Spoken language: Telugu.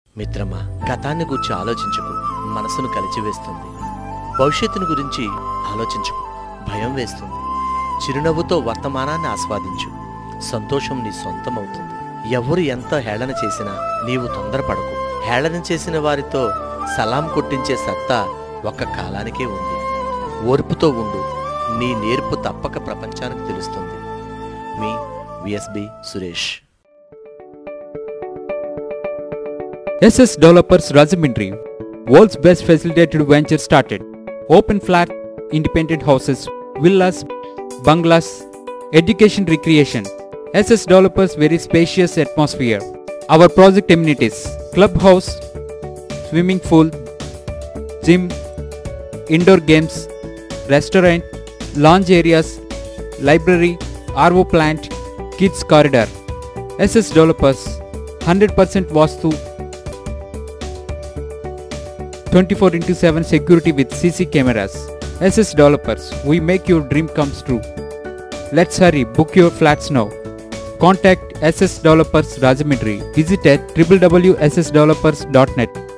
మిత్రమా, గతాన్ని గురించి ఆలోచించుకు, మనసును కలిచివేస్తుంది. భవిష్యత్తును గురించి ఆలోచించుకు, భయం వేస్తుంది. చిరునవ్వుతో వర్తమానాన్ని ఆస్వాదించు, సంతోషం నీ సొంతమవుతుంది. ఎవరు ఎంత హేళన చేసినా నీవు తొందరపడకు. హేళన చేసిన వారితో సలాం కొట్టించే సత్తా ఒక్క కాలానికే ఉంది. ఓర్పుతో ఉండు, నీ నేర్పు తప్పక ప్రపంచానికి తెలుస్తుంది. మీ VSB Suresh. SS Developers Rajahmundry, world's best facilitated venture started. Open flat, independent houses, villas, bungalows, education recreation. SS Developers very spacious atmosphere. Our project amenities: clubhouse, swimming pool, gym, indoor games, restaurant, lounge areas, library, RO plant, kids corridor. SS Developers 100% Vastu, 24/7 security with CC cameras. SS Developers, we make your dream comes true. Let's hurry, book your flats now. Contact SS Developers Rajahmundry. Visit at www.ssdevelopers.net.